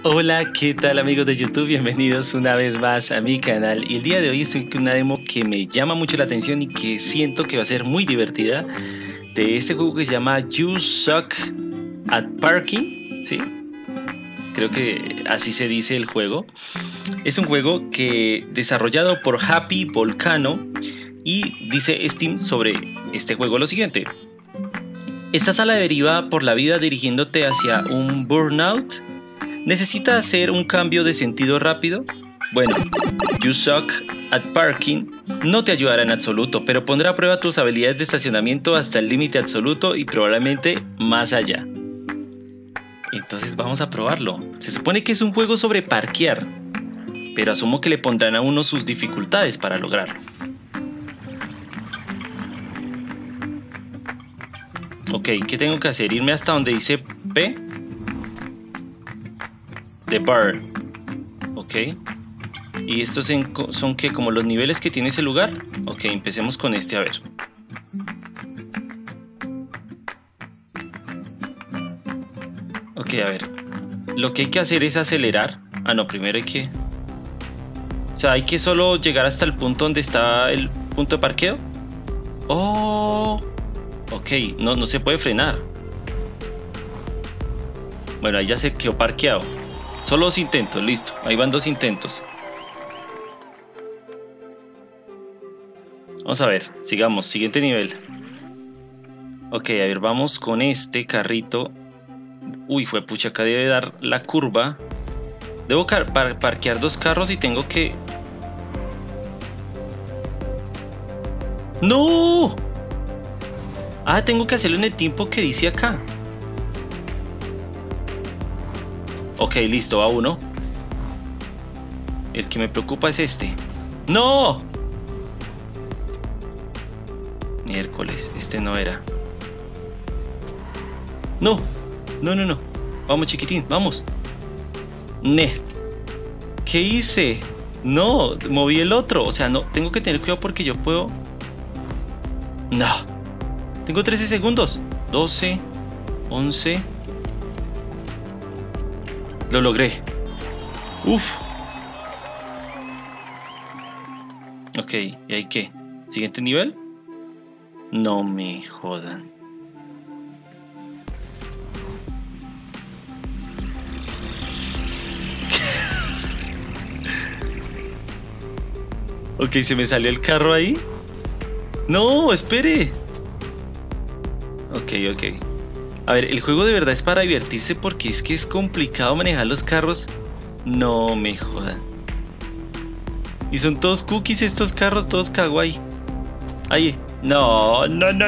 Hola, ¿qué tal amigos de YouTube? Bienvenidos una vez más a mi canal. Y el día de hoy estoy con una demo que me llama mucho la atención y que siento que va a ser muy divertida, de este juego que se llama You Suck at Parking, ¿sí? Creo que así se dice el juego. Es un juego que desarrollado por Happy Volcano, y dice Steam sobre este juego lo siguiente: estás a la deriva por la vida dirigiéndote hacia un burnout. ¿Necesitas hacer un cambio de sentido rápido? Bueno, You Suck at Parking no te ayudará en absoluto, pero pondrá a prueba tus habilidades de estacionamiento hasta el límite absoluto y probablemente más allá. Entonces vamos a probarlo. Se supone que es un juego sobre parquear, pero asumo que le pondrán a uno sus dificultades para lograrlo. Ok, ¿qué tengo que hacer? Irme hasta donde dice P. The Bar. Ok. ¿Y estos son que como los niveles que tiene ese lugar? Ok, empecemos con este a ver. Ok, a ver. Lo que hay que hacer es acelerar. Ah, no, primero hay que... O sea, hay que solo llegar hasta el punto donde está el punto de parqueo. Oh. Ok, no se puede frenar. Bueno, ahí ya se quedó parqueado. Solo 2 intentos, listo. Ahí van 2 intentos. Vamos a ver, sigamos, siguiente nivel. Ok, a ver, vamos con este carrito. Uy, juepucha, acá debe dar la curva. Debo parquear 2 carros y tengo que... ¡No! Ah, tengo que hacerlo en el tiempo que dice acá. Ok, listo, va uno. El que me preocupa es este. ¡No! Miércoles, este no era. No, no. Vamos, chiquitín, vamos. ¿Qué hice? No, moví el otro. O sea, no, tengo que tener cuidado porque yo puedo... No. Tengo 13 segundos. 12, 11... Lo logré. Uf. Ok, ¿y ahí qué? ¿Siguiente nivel? No me jodan. Ok, se me salió el carro ahí. No, espere. Ok. A ver, el juego de verdad es para divertirse porque es que es complicado manejar los carros. No me jodan. Y son todos cookies estos carros, todos kawaii. Ahí. No.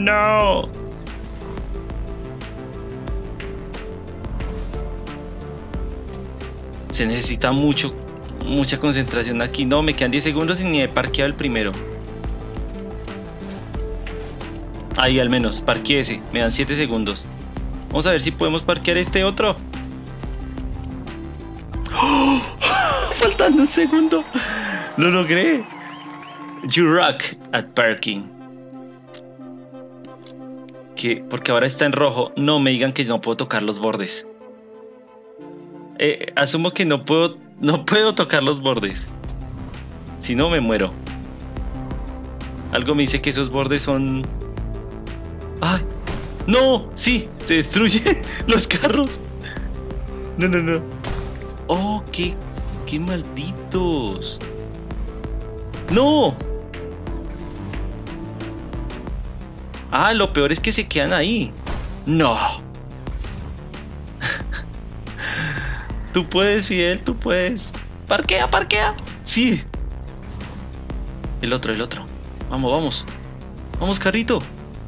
Se necesita mucha concentración aquí. No, me quedan 10 segundos y ni he parqueado el primero. Ahí al menos, parqueé ese. Me dan 7 segundos. Vamos a ver si podemos parquear este otro. ¡Oh! Faltando un segundo. Lo logré. You rock at parking. ¿Qué? Porque ahora está en rojo. No me digan que no puedo tocar los bordes. Asumo que no puedo tocar los bordes. Si no, me muero. Algo me dice que esos bordes son... ¡Ay! ¡No! ¡Sí! ¡Se destruyen los carros! No. ¡Oh! ¡Qué malditos! ¡No! Ah, lo peor es que se quedan ahí. ¡No! Tú puedes, Fidel, tú puedes. ¡Parquea! ¡Sí! El otro. Vamos. ¡Vamos, carrito!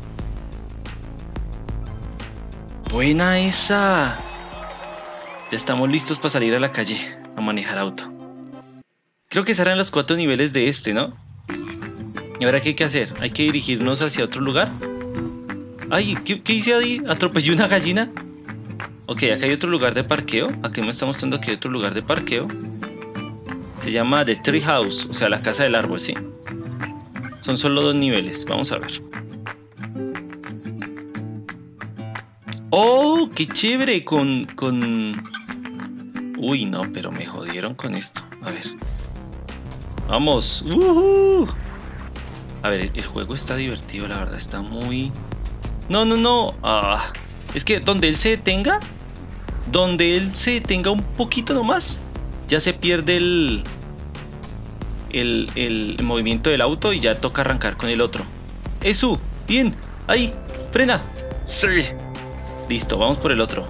Buena esa. Ya estamos listos para salir a la calle a manejar auto. Creo que serán los 4 niveles de este, ¿no? ¿Y ahora qué hay que hacer? ¿Hay que dirigirnos hacia otro lugar? Ay, ¿qué hice ahí? ¿Atropellé una gallina? Ok, acá hay otro lugar de parqueo. Aquí me está mostrando que hay otro lugar de parqueo. Se llama The Tree House, o sea, la casa del árbol, ¿sí? Son solo 2 niveles, vamos a ver. ¡Oh, qué chévere! Uy, no, pero me jodieron con esto. A ver. Vamos. A ver, el juego está divertido, la verdad. Está muy... No, no, no. Es que donde él se detenga un poquito nomás, ya se pierde el movimiento del auto y ya toca arrancar con el otro. Eso, bien, ahí, frena. Sí. Listo, vamos por el otro.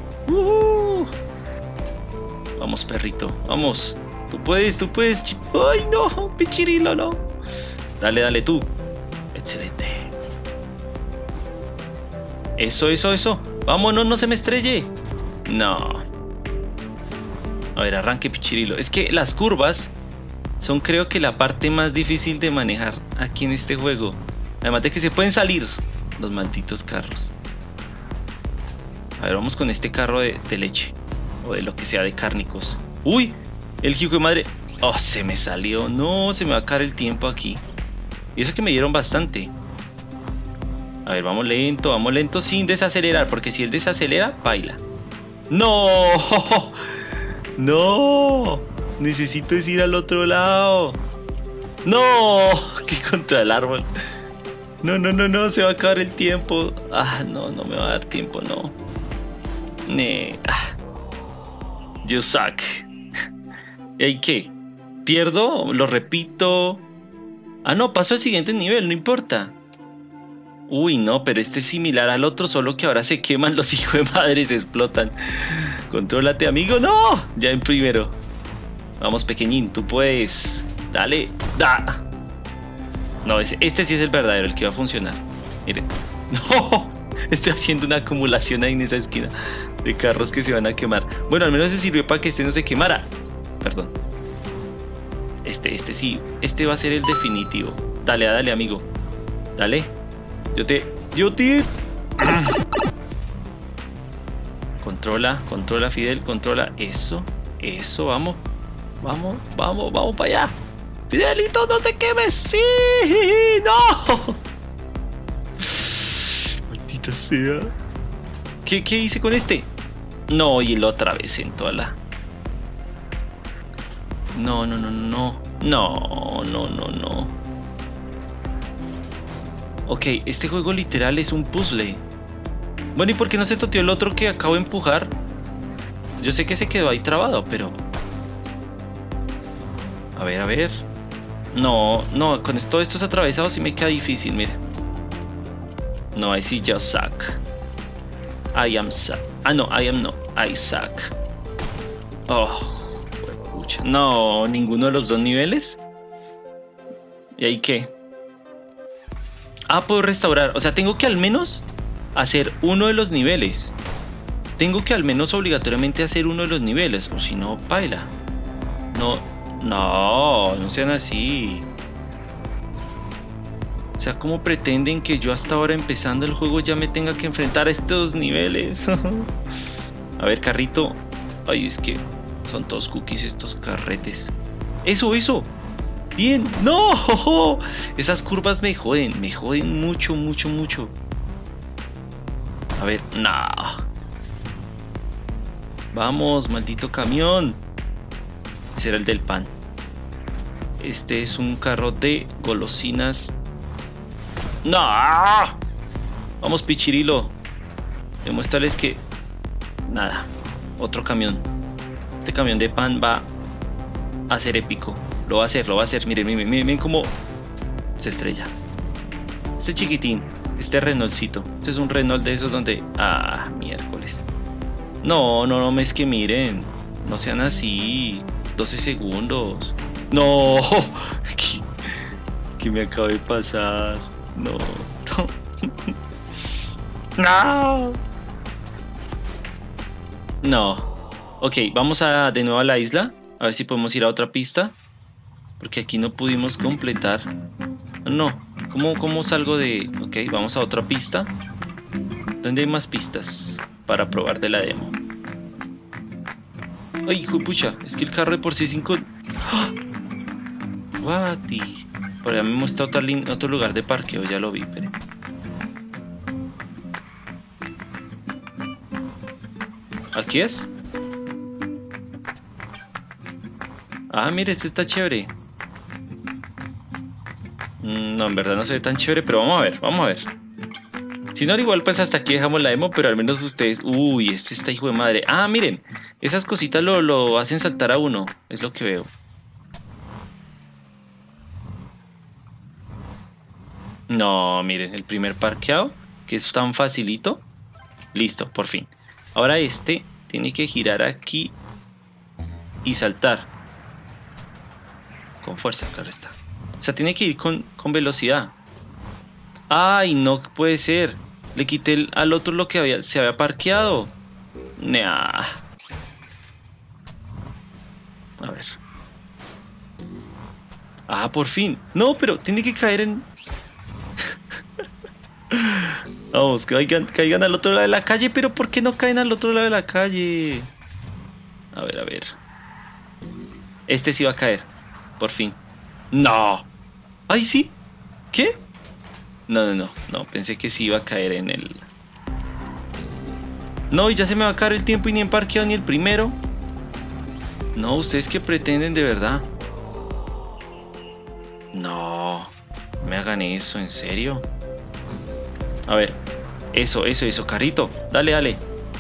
Vamos, perrito, vamos. Tú puedes. Ay, no, pichirilo, no. Dale, dale tú. Excelente. Eso. Vámonos, no se me estrelle. No. A ver, arranque, pichirilo. Es que las curvas son, creo que, la parte más difícil de manejar aquí en este juego. Además de que se pueden salir los malditos carros. A ver, vamos con este carro de leche. O de lo que sea, de cárnicos. ¡Uy! El hijo de madre. ¡Oh, se me salió! No, se me va a caer el tiempo aquí. Y eso que me dieron bastante. A ver, vamos lento sin desacelerar. Porque si él desacelera, baila. ¡No! ¡No! Necesito ir al otro lado. ¡No! ¡Que contra el árbol! No, se va a acabar el tiempo. No me va a dar tiempo, no. You suck. ¿Y ahí qué? ¿Pierdo? ¿Lo repito? No, paso al siguiente nivel, no importa. Uy, no, pero este es similar al otro, solo que ahora se queman los hijos de madre, se explotan. Contrólate, amigo. ¡No! Ya en primero. Vamos, pequeñín, tú puedes. Dale. ¡Da! No, este sí es el verdadero, el que va a funcionar. Miren. ¡No! Estoy haciendo una acumulación ahí en esa esquina de carros que se van a quemar. Bueno, al menos se sirvió para que este no se quemara. Perdón. Este sí. Este va a ser el definitivo. Dale, amigo. Dale. Yo te... Controla, Fidel, controla. Eso, vamos para allá. Fidelito, no te quemes. Sí, no. Maldita sea. ¿Qué hice con este? No, y el otra vez en toda la... No. Ok, este juego literal es un puzzle. Bueno, ¿y por qué no se toteó el otro que acabo de empujar? Yo sé que se quedó ahí trabado, pero... A ver. No, con todos estos atravesados sí me queda difícil, mira. No, ahí sí yo suck. I am suck. No, I am no. I suck. Pucha. No, ninguno de los dos niveles. ¿Y ahí qué? Puedo restaurar. O sea, tengo que al menos hacer uno de los niveles. Tengo que al menos obligatoriamente hacer uno de los niveles. O si no, paila. No sean así. O sea, ¿cómo pretenden que yo hasta ahora empezando el juego ya me tenga que enfrentar a estos niveles? A ver, carrito. Ay, es que son todos cookies estos carretes. Eso. Bien. No. Esas curvas me joden mucho. A ver, no. Vamos, maldito camión. Ese era el del pan. Este es un carro de golosinas. ¡No! Vamos, pichirilo. Demuéstrales que... Nada. Otro camión. Este camión de pan va a ser épico. Lo va a hacer. Miren cómo se estrella. Este chiquitín. Este Renaultcito. Este es un Renault de esos donde... miércoles. No, es que miren. No sean así. 12 segundos. No. ¿Qué me acaba de pasar? No. Ok, vamos de nuevo a la isla. A ver si podemos ir a otra pista. Porque aquí no pudimos completar. No. ¿Cómo salgo de...? Ok, vamos a otra pista. ¿Dónde hay más pistas para probar de la demo? Ay, pucha, es que el carro de por sí es 5... What? Por allá me muestra otro lugar de parqueo, ya lo vi, pero... ¿Aquí es? Ah, mire, este está chévere. No, en verdad no se ve tan chévere, pero vamos a ver, vamos a ver. Si no, igual pues hasta aquí dejamos la demo, pero al menos ustedes... Uy, este está hijo de madre. Ah, miren, esas cositas lo hacen saltar a uno, es lo que veo. No, miren, el primer parqueado, que es tan facilito. Listo, por fin. Ahora este tiene que girar aquí y saltar. Con fuerza, claro está. O sea, tiene que ir con velocidad. ¡Ay, no puede ser! Le quité al otro lo que se había parqueado. Nah. A ver. Ah, por fin. No, pero tiene que caer en... Vamos, caigan al otro lado de la calle. Pero ¿por qué no caen al otro lado de la calle? A ver, a ver. Este sí va a caer. Por fin. ¡No! ¡Ay, sí! ¿Qué? No, pensé que sí iba a caer en el... No, y ya se me va a acabar el tiempo y ni he parqueado ni el primero. No, ¿ustedes qué pretenden de verdad? No, me hagan eso, ¿en serio? A ver, eso, carrito. Dale.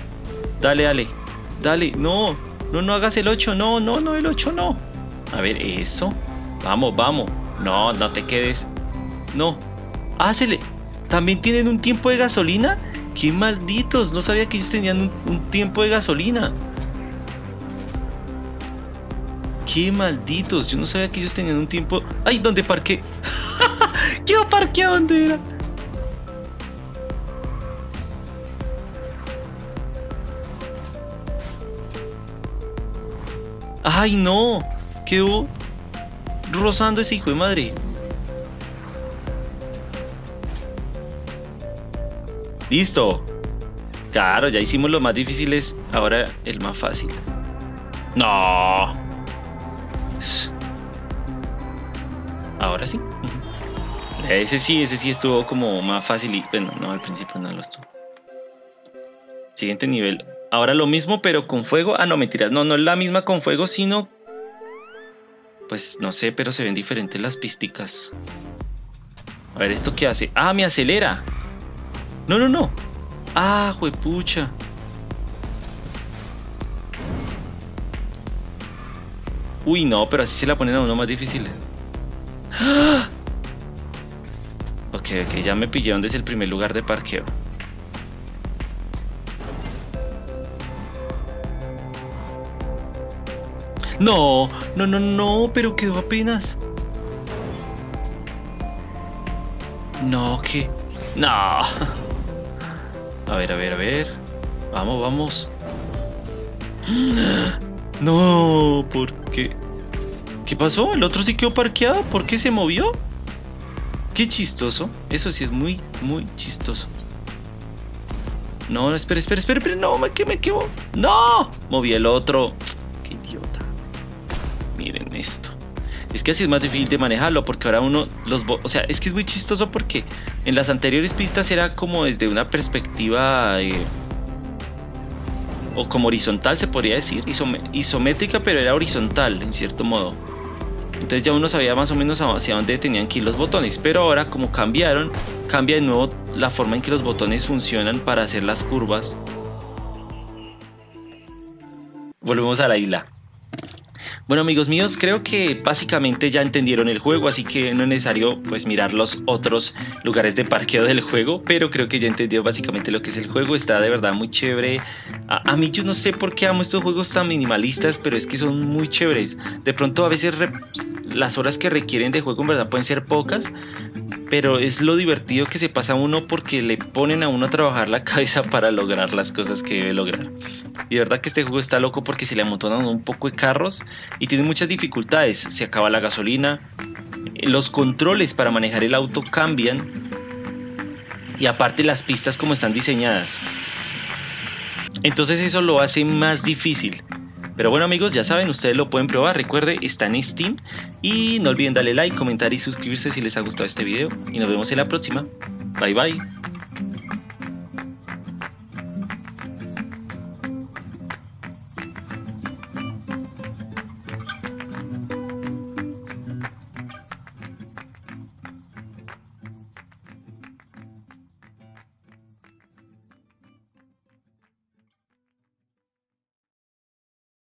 Dale, no hagas el 8, no, el 8 no. A ver, eso. Vamos. No te quedes. No. Hácele. ¿También tienen un tiempo de gasolina? ¡Qué malditos! No sabía que ellos tenían un tiempo de gasolina. ¡Qué malditos! Yo no sabía que ellos tenían un tiempo... ¡Ay! ¿Dónde parqué? ¿Qué parqué? ¿A dónde era? ¡Ay, no! Quedó rozando ese hijo de madre. ¡Listo! Claro, ya hicimos los más difíciles. Ahora el más fácil. ¡No! Ahora sí. Ese sí estuvo como más fácil. Y, bueno, no, al principio no lo estuvo. Siguiente nivel. Ahora lo mismo, pero con fuego. Ah, no, mentiras. No es la misma con fuego, sino... Pues no sé, pero se ven diferentes las pisticas. A ver, ¿esto qué hace? ¡Ah, me acelera! No. ¡Ah, juepucha! Uy, no, pero así se la ponen a uno más difícil. ¡Ah! Ok, ya me pillé dónde es el primer lugar de parqueo. No, pero quedó apenas. No, ¿qué? No. A ver. Vamos. No, ¿por qué? ¿Qué pasó? ¿El otro sí quedó parqueado? ¿Por qué se movió? Qué chistoso. Eso sí es muy chistoso. No, espera. No, que me quedo. ¡No! Moví el otro. Qué idiota. Miren esto. Es que así es más difícil de manejarlo, porque ahora uno o sea, es que es muy chistoso porque en las anteriores pistas era como desde una perspectiva o como horizontal, se podría decir, isométrica, pero era horizontal en cierto modo. Entonces ya uno sabía más o menos hacia dónde tenían que ir los botones, pero ahora como cambia de nuevo la forma en que los botones funcionan para hacer las curvas. Volvemos a la isla. Bueno, amigos míos, creo que básicamente ya entendieron el juego, así que no es necesario pues mirar los otros lugares de parqueo del juego, pero creo que ya entendió básicamente lo que es el juego. Está de verdad muy chévere. A mí yo no sé por qué amo estos juegos tan minimalistas, pero es que son muy chéveres. De pronto a veces las horas que requieren de juego en verdad pueden ser pocas, pero es lo divertido que se pasa a uno porque le ponen a uno a trabajar la cabeza para lograr las cosas que debe lograr. Y de verdad que este juego está loco porque se le amontonan un poco de carros y tiene muchas dificultades. Se acaba la gasolina, los controles para manejar el auto cambian y aparte las pistas como están diseñadas. Entonces eso lo hace más difícil. Pero bueno, amigos, ya saben, ustedes lo pueden probar. Recuerde, está en Steam. Y no olviden darle like, comentar y suscribirse si les ha gustado este video. Y nos vemos en la próxima. Bye bye.